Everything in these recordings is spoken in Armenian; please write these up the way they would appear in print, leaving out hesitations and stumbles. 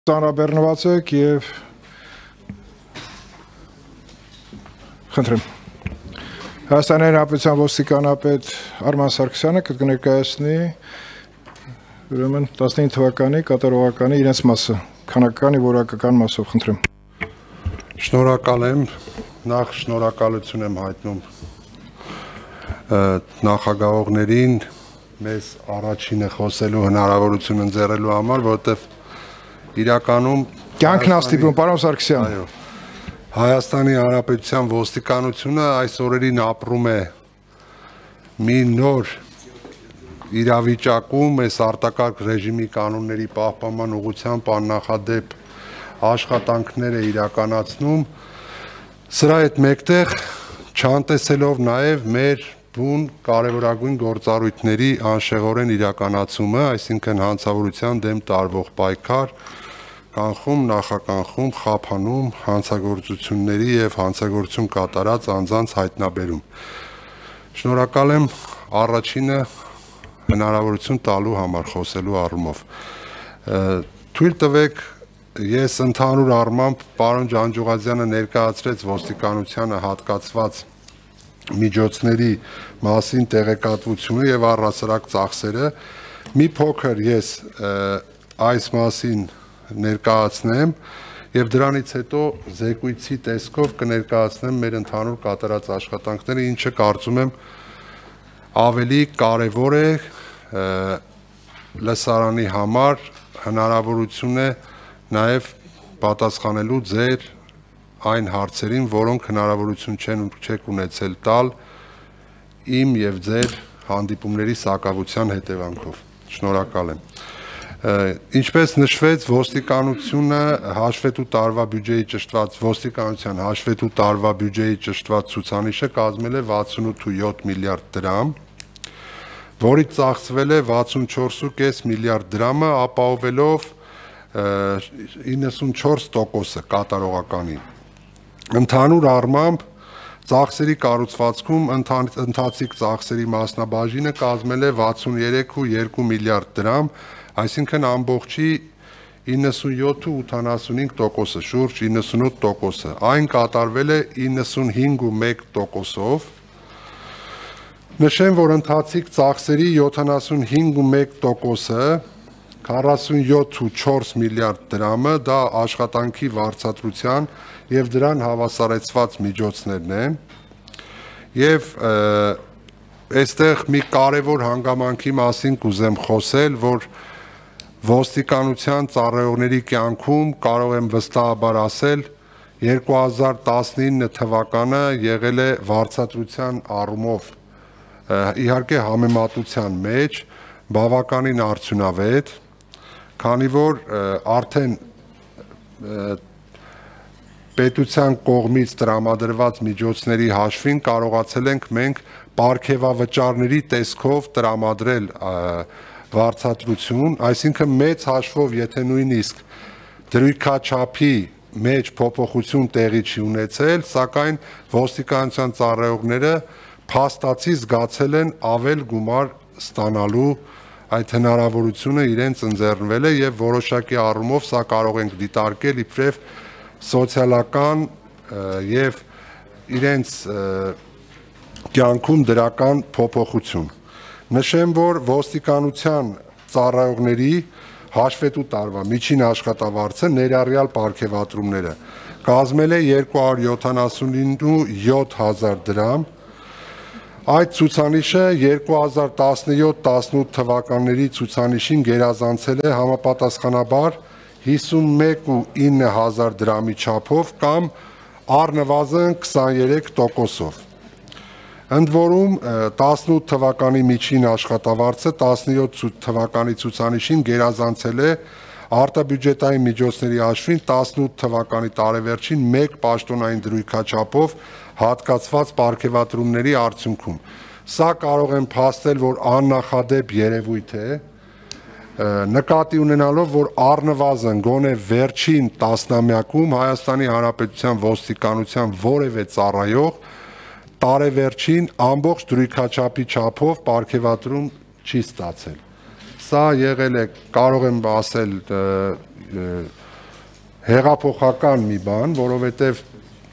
Ծանրաբեռնված եք եւ խնդրեմ Հայաստանի Հանրապետության ոստիկանապետ Արման Սարգսյանը կներկայացնի ուրեմն 19 թվականի կատարողականի իրենց մասը քանակական եւ որակական մասով խնդրեմ Շնորհակալ եմ նախ շնորհակալություն եմ հայտնում նախագահողներին մեզ առաջինը խոսելու հնարավորություն ընձեռելու համար որովհետեւ իրականում կյանքն աստիպում պարոն Սարգսյան այո Հայաստանի Հանրապետության ոստիկանությունը այս օրերին ապրում է մի նոր իրավիճակում այս արտակարգ ռեժիմի կանոնների պահպանման ուղղությամբ աննախադեպ աշխատանքներ է իրականացնում սրա հետ մեկտեղ չանտեսելով նաև մեր բուն կարևորագույն գործառույթների անշեղորեն իրականացումը, այսինքն հանցավորության դեմ տարվող պայքար, կանխում, նախականխում, խափանում, հանցագործությունների եւ հանցագործություն կատարած անձանց հայտնաբերում։ Շնորհակալ եմ առաջինը հնարավորություն տալու համար խոսելու առումով։ Թույլ տվեք ես ընդհանուր առմամբ պարոն Ջանջուղազյանը ներկայացրեց ոստիկանությանը հատկացված միջոցների մասին տեղեկատվությունը եւ առհասարակ ծախսերը մի փոքր ես այս մասին ներկայացնեմ եւ դրանից հետո զեկույցի տեսքով կներկայացնեմ մեր ընդհանուր կատարած աշխատանքները ինչը կարծում եմ ավելի կարեւոր է լսարանի համար հնարավորություն է նաեւ պատասխանելու ձեր այն հարցերին, որոնք հնարավորություն չեք ունեցել տալ իմ եւ ձեր հանդիպումների սակավության հետևանքով։ Շնորհակալ եմ։ Ինչպես նշվեց, ոստիկանությունը հաշվետու տարվա բյուջեի ճշտված ոստիկանության հաշվետու տարվա բյուջեի ճշտված ցուցանիշը կազմել է 68.7 միլիարդ դրամ, որից ծախսվել է 64.5 միլիարդ դրամը, ապահովելով 94% կատարողականի։ Ընդհանուր առմամբ ծախսերի կառուցվածքում ընթացիկ ծախսերի մասնաբաժինը կազմել է 63.2 միլիարդ դրամ, այսինքն ամբողջի 97.85%, շուրջ 98%, այն կատարվել է 95.1%-ով։ Նշեմ, որ ընթացիկ ծախսերի 75.1%-ը 47.4 միլիարդ դրամը դա աշխատանքի վարձատրության եւ դրան հավասարեցված միջոցներն են եւ այստեղ մի կարևոր հանգամանքի մասին կուզեմ խոսել, որ ոստիկանության ծառայողների կյանքում կարող եմ վստահաբար ասել 2019 թվականը եղել է վարձատրության առումով իհարկե համեմատության մեջ բավականին արդյունավետ, քանի որ արդեն պետության կողմից տրամադրված միջոցների հաշվին կարողացել ենք մենք պարգևավճարների տեսքով տրամադրել վարձատրություն, այսինքն մեծ հաշվով, եթե նույնիսկ դրույքաչափի մեջ փոփոխություն տեղի չի ունեցել, սակայն ոստիկանության ծառայողները փաստացի զգացել են ավել գումար ստանալու այդ հնարավորությունը իրենց ընձեռնվել է եւ որոշակի առումով սա կարող ենք դիտարկել իբրև սոցիալական եւ իրենց կյանքում դրական փոփոխություն։ Նշեմ, որ ոստիկանության ծառայողների հաշվետու տարվա միջին աշխատավարձը ներառյալ պարգևատրումները կազմել է 279.7 դրամ։ Այդ ցուցանիշը 2017-18 թվականների ցուցանիշին գերազանցել է համապատասխանաբար 51.9 դրամի չափով կամ առնվազն 23%-ով։ Ընդ որում 18 թվականի միջին աշխատավարձը 17 թվականի ցուցանիշին գերազանցել է արտաբյուջետային միջոցների հաշվին 18 թվականի տարեվերջին 1 պաշտոնային դրույքաչափով հատկացված պարգևատրումների արդյունքում։ Սա կարող եմ փաստել, որ աննախադեպ երևույթ է, նկատի ունենալով, որ առնվազն գոնե վերջին տասնամյակում Հայաստանի Հանրապետության ոստիկանության որևէ ծառայող տարեվերջին ամբողջ դրույքաչափի չափով պարգևատրում չի ստացել։ Սա եղել է, կարող եմ ասել, հեղափոխական մի բան, որովհետև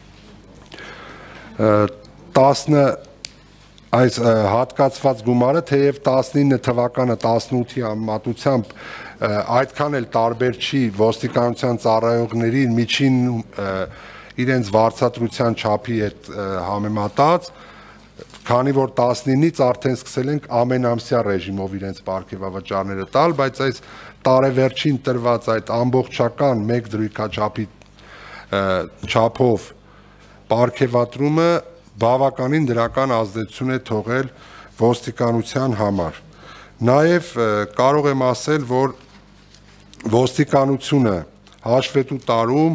10 այս հատկացված գումարը թեև 19 թվականը 18-ի համեմատությամբ այդքան էլ տարբեր չի ոստիկանության ծառայողների միջին իրենց վարձատրության չափի հետ համեմատած, քանի որ 19-ից արդեն սկսել ենք ամենամսյա ռեժիմով իրենց պարգևավճարները տալ, բայց այս տարեվերջին տրված այդ ամբողջական 1 դրույքաչափի չափով պարգևատրումը բավականին դրական ազդեցություն է թողել ոստիկանության համար։ Նաև կարող եմ ասել, որ ոստիկանությունը հաշվետու տարում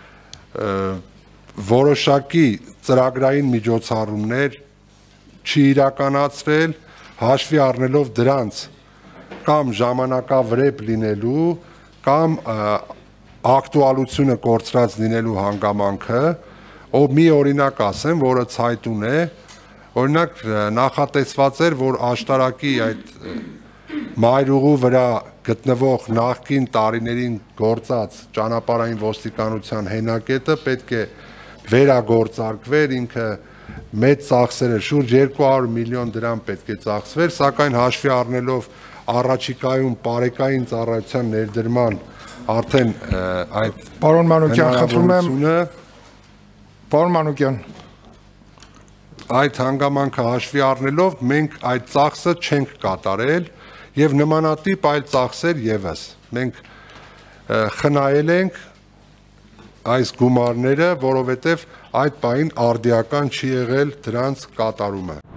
որոշակի ծրագրային միջոցառումներ չի իրականացրել, հաշվի առնելով դրանց կամ ժամանակավրեպ լինելու, կամ ակտուալությունը կորցրած լինելու հանգամանքը, ով մի օրինակ ասեմ, որը ցայտուն է, օրինակ նախատեսված էր, որ աշտարակի այդ մայրուղու վրա գտնվող նախկին տարիներին գործած ճանապարհային ոստիկանության հենակետը պետք է վերագործարկվեր, ինքը մեծ ծախսեր էր, շուրջ 200 միլիոն դրամ պետք է ծախսվեր, սակայն հաշվի առնելով առաջիկայում բարեկային ծառայության ներդրման արդեն այդ Պարոն Մանուկյան, խնդրում եմ Պարոն Մանուկյան, այդ հանգամանքը հաշվի առնելով մենք այդ ծախսը չենք կատարել եւ նմանատիպ այլ ծախսեր եւս մենք խնայել ենք այս գումարները, որովհետեւ այդ պահին արդիական չի եղել դրանց կատարումը։